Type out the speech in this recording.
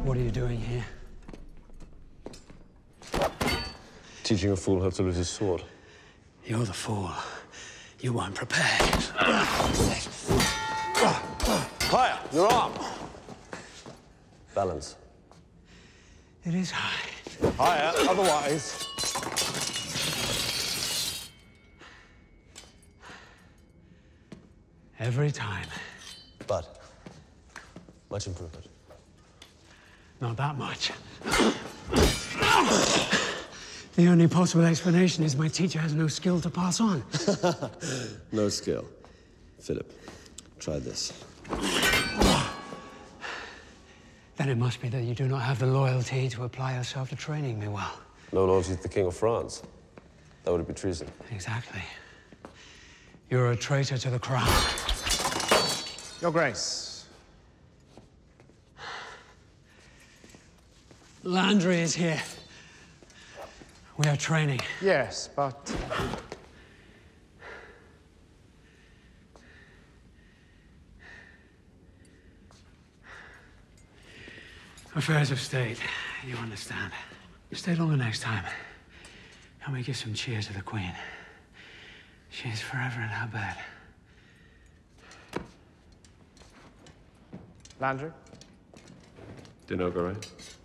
What are you doing here? Teaching a fool how to lose his sword. You're the fool. You weren't prepared. Higher! Your arm! Balance. It is high. Higher, otherwise... Every time. But... much improvement. Not that much. The only possible explanation is my teacher has no skill to pass on. No skill. Philip, try this. Then it must be that you do not have the loyalty to apply yourself to training me well. No loyalty to the King of France. That would be treason. Exactly. You're a traitor to the crown. Your Grace. Landry is here. We are training. Yes, but... Affairs of state, you understand. Stay longer next time. And we give some cheer to the Queen. She is forever in her bed. Landry? Dinner, go right?